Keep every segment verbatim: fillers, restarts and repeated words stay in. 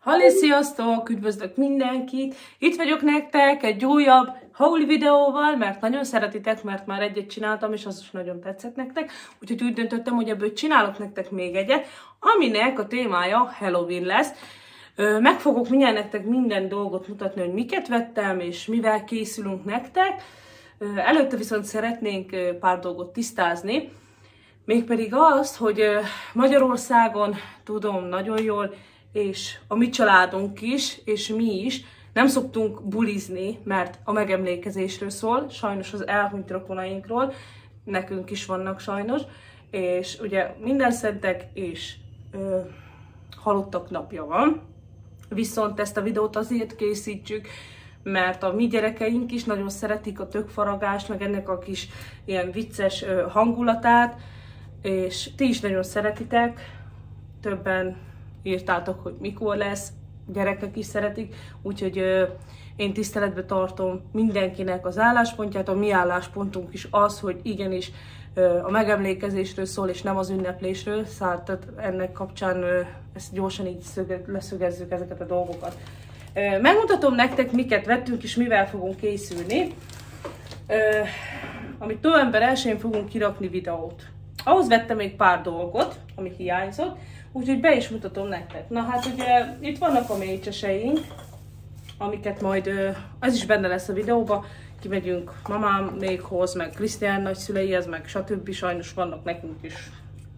Halli, sziasztok! Üdvözlök mindenkit! Itt vagyok nektek egy újabb hauli videóval, mert nagyon szeretitek, mert már egyet csináltam, és az is nagyon tetszett nektek. Úgyhogy úgy döntöttem, hogy ebből csinálok nektek még egyet, aminek a témája Halloween lesz. Meg fogok mindjárt nektek minden dolgot mutatni, hogy miket vettem, és mivel készülünk nektek. Előtte viszont szeretnénk pár dolgot tisztázni. Mégpedig azt, hogy Magyarországon, tudom nagyon jól, és a mi családunk is, és mi is nem szoktunk bulizni, mert a megemlékezésről szól, sajnos az elhunyt rokonainkról, nekünk is vannak sajnos, és ugye minden szentek és ö, halottak napja van, viszont ezt a videót azért készítjük, mert a mi gyerekeink is nagyon szeretik a tökfaragást, meg ennek a kis ilyen vicces ö, hangulatát, és ti is nagyon szeretitek, többen írtátok, hogy mikor lesz, gyerekek is szeretik, úgyhogy ö, én tiszteletbe tartom mindenkinek az álláspontját, a mi álláspontunk is az, hogy igenis ö, a megemlékezésről szól, és nem az ünneplésről, szóval tehát ennek kapcsán ö, ezt gyorsan így szöge, leszögezzük ezeket a dolgokat. Ö, megmutatom nektek, miket vettünk, és mivel fogunk készülni, ö, amit november elsején fogunk kirakni videót. Ahhoz vettem még pár dolgot, ami hiányzott, úgyhogy be is mutatom nektek. Na hát ugye itt vannak a mécseseink, amiket majd, ez is benne lesz a videóban, kimegyünk mamám még hoz, meg Krisztián nagyszüleihez, meg stb. Sajnos vannak nekünk is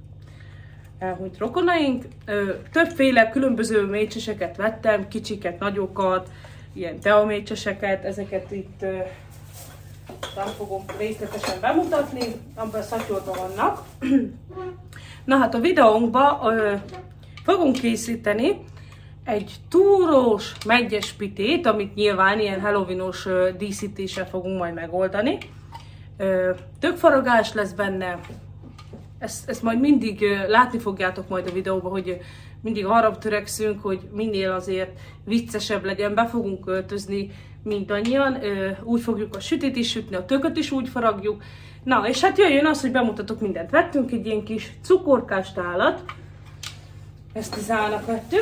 elhunyt rokonaink. Többféle különböző mécseseket vettem, kicsiket, nagyokat, ilyen teamécseseket, ezeket itt nem fogom részletesen bemutatni, abban a szatyorban vannak. Na hát a videónkban ö, fogunk készíteni egy túrós meggyes pitét, amit nyilván ilyen halloweenos ö, díszítéssel fogunk majd megoldani. Ö, tökfaragás lesz benne, ezt, ezt majd mindig ö, látni fogjátok majd a videóban, hogy mindig arra törekszünk, hogy minél azért viccesebb legyen, be fogunk költözni mindannyian, ö, úgy fogjuk a sütit is sütni, a tököt is úgy faragjuk. Na, és hát jöjjön az, hogy bemutatok mindent. Vettünk egy ilyen kis cukorkás tálat, ezt Lizának vettük,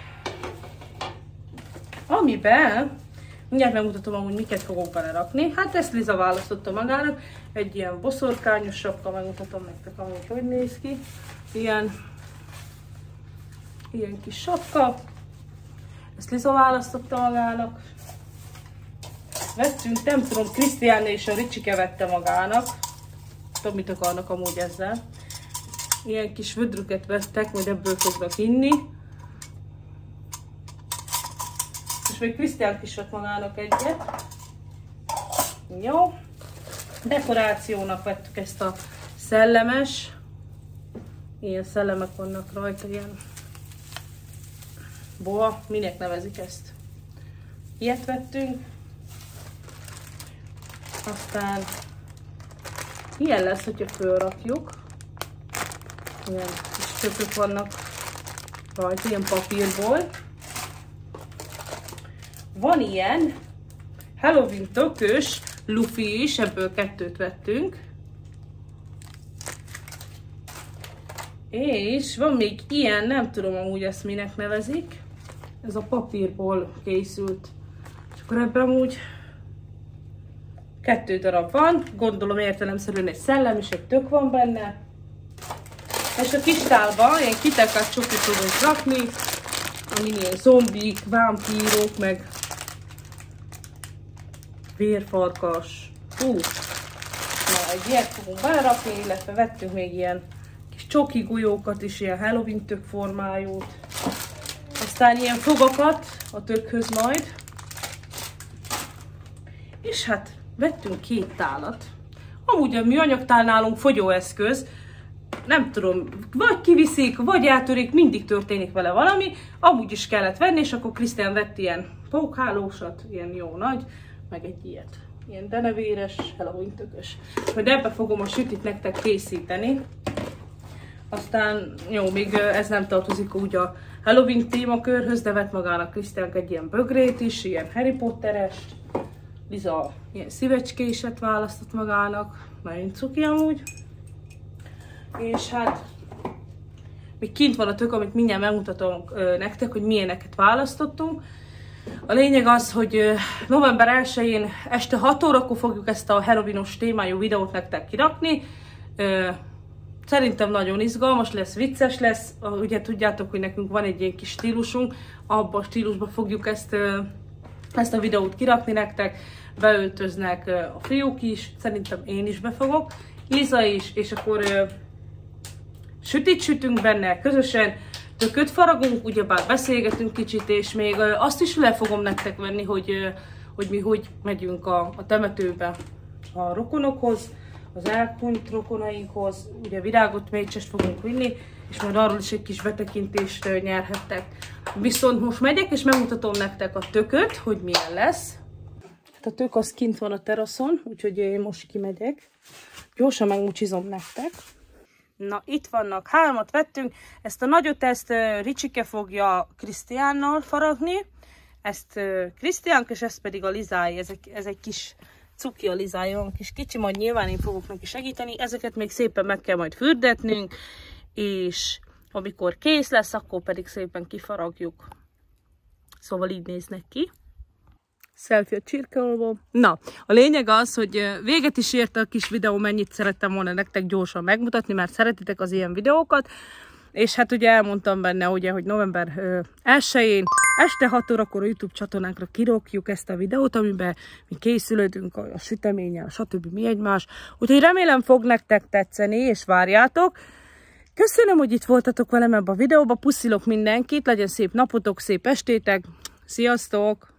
amiben, mindjárt megmutatom amúgy, miket fogok belerakni. Hát ezt Liza választotta magának, egy ilyen boszorkányos sapka, megmutatom nektek amúgy, hogy néz ki. Ilyen, ilyen kis sapka, ezt Liza választotta magának. Vettünk, nem tudom, Krisztián és a Ricsike vette magának. Tudom, mit akarnak amúgy ezzel. Ilyen kis vödrüket vettek, majd ebből fognak inni. És még Krisztián is vett magának egyet. Jó. Dekorációnak vettük ezt a szellemes. Ilyen szellemek vannak rajta, ilyen boa, minek nevezik ezt. Ilyet vettünk. Aztán ilyen lesz, hogyha fölrakjuk. Ilyen kis tökök vannak rajta, ilyen papírból. Van ilyen Halloween tökös lufi is, ebből kettőt vettünk. És van még ilyen, nem tudom amúgy ezt minek nevezik. Ez a papírból készült. És akkor ebben amúgy kettő darab van, gondolom értelemszerűen egy szellem és egy tök van benne. És a kis tálban ilyen kitekat csokit fogunk rakni, amin ilyen zombik, vámpírok, meg vérfarkas. Hú! Na, egy ilyet fogunk belerakni, illetve vettünk még ilyen kis csoki golyókat is, ilyen Halloween tök formájút. Aztán ilyen fogakat a tökhöz majd. És hát vettünk két tálat. Amúgy a műanyagtál nálunk fogyóeszköz, nem tudom, vagy kiviszik, vagy eltörik, mindig történik vele valami, amúgy is kellett venni, és akkor Krisztián vett ilyen pókhálósat, ilyen jó nagy, meg egy ilyet. Ilyen denevéres, Halloween tökös. Majd ebbe fogom a sütit nektek készíteni. Aztán, jó, még ez nem tartozik úgy a Halloween témakörhöz, de vett magának Krisztián egy ilyen bögrét is, ilyen Harry Potterest. Liza ilyen szívecskéset választott magának, nagyon cuki amúgy. És hát még kint van a tök, amit mindjárt megmutatom ö, nektek, hogy milyeneket választottunk. A lényeg az, hogy ö, november elsején este hat órakor fogjuk ezt a Halloween-os témájú videót nektek kirakni. Ö, Szerintem nagyon izgalmas lesz, vicces lesz. Ugye tudjátok, hogy nekünk van egy ilyen kis stílusunk, abban a stílusban fogjuk ezt, ezt a videót kirakni nektek. Beöltöznek a fiúk is, szerintem én is befogok, Liza is, és akkor sütit sütünk benne közösen, tököt faragunk, ugyebár beszélgetünk kicsit, és még azt is le fogom nektek venni, hogy, hogy mi hogy megyünk a, a temetőbe a rokonokhoz, az elhunyt rokonainkhoz, ugye virágot, mécsest fogunk vinni, és majd arról is egy kis betekintést nyerhettek. Viszont most megyek, és megmutatom nektek a tököt, hogy milyen lesz. Hát a tök az kint van a teraszon, úgyhogy én most kimegyek. Gyorsan megmucsizom nektek. Na, itt vannak, hármat vettünk. Ezt a nagyot, ezt Ricsike fogja Krisztiánnal faragni. Ezt Krisztiánk, és ezt pedig a Lizáé. Ez egy, ez egy kis cuki a Lizája, van kis kicsi, majd nyilván én fogok neki segíteni. Ezeket még szépen meg kell majd fürdetnünk, és amikor kész lesz, akkor pedig szépen kifaragjuk. Szóval így néznek ki. Selfie a csirkeolból. Na, a lényeg az, hogy véget is ért a kis videó, mennyit szerettem volna nektek gyorsan megmutatni, mert szeretitek az ilyen videókat. És hát ugye elmondtam benne, ugye, hogy november elsején, este hat órakor a YouTube csatornánkra kirakjuk ezt a videót, amiben mi készülődünk a süteménnyel, stb. Mi egymás. Úgyhogy remélem fog nektek tetszeni, és várjátok. Köszönöm, hogy itt voltatok velem ebben a videóban, puszilok mindenkit, legyen szép napotok, szép estétek, sziasztok!